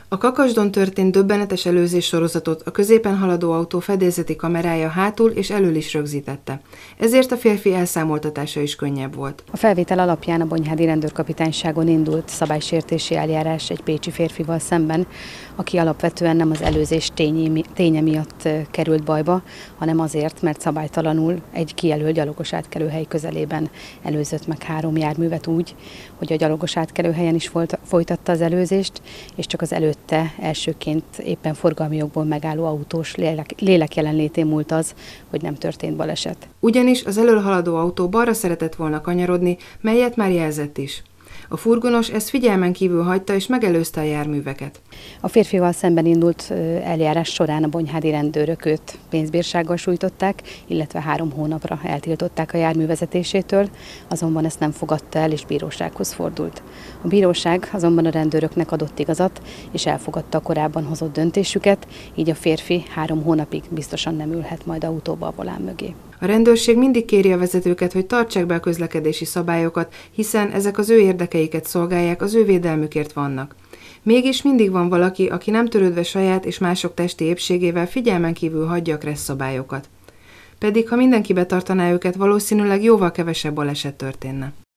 A Kakasdon történt döbbenetes előzés sorozatot a középen haladó autó fedélzeti kamerája hátul és elől is rögzítette. Ezért a férfi elszámoltatása is könnyebb volt. A felvétel alapján a Bonyhádi Rendőrkapitányságon indult szabálysértési eljárás egy pécsi férfival szemben, aki alapvetően nem az előzés ténye miatt került bajba, hanem azért, mert szabálytalanul egy kijelölt gyalogos átkelőhely közelében előzött meg 3 járművet úgy, hogy a gyalogos átkelőhelyen is folytatta az előzést, és csak az előtte elsőként éppen forgalmi jogból megálló autós lélek jelenlétén múlt az, hogy nem történt baleset. Ugyanis az elől haladó autó balra szeretett volna kanyarodni, melyet már jelzett is. A furgonos ezt figyelmen kívül hagyta és megelőzte a járműveket. A férfival szemben indult eljárás során a bonyhádi rendőrök őt pénzbírsággal sújtották, illetve 3 hónapra eltiltották a járművezetésétől, azonban ezt nem fogadta el és bírósághoz fordult. A bíróság azonban a rendőröknek adott igazat és elfogadta a korábban hozott döntésüket, így a férfi 3 hónapig biztosan nem ülhet majd autóba a volán mögé. A rendőrség mindig kéri a vezetőket, hogy tartsák be a közlekedési szabályokat, hiszen ezek az ő érdekeiket szolgálják, az ő védelmükért vannak. Mégis mindig van valaki, aki nem törődve saját és mások testi épségével figyelmen kívül hagyja a kressz szabályokat. Pedig ha mindenki betartaná őket, valószínűleg jóval kevesebb baleset történne.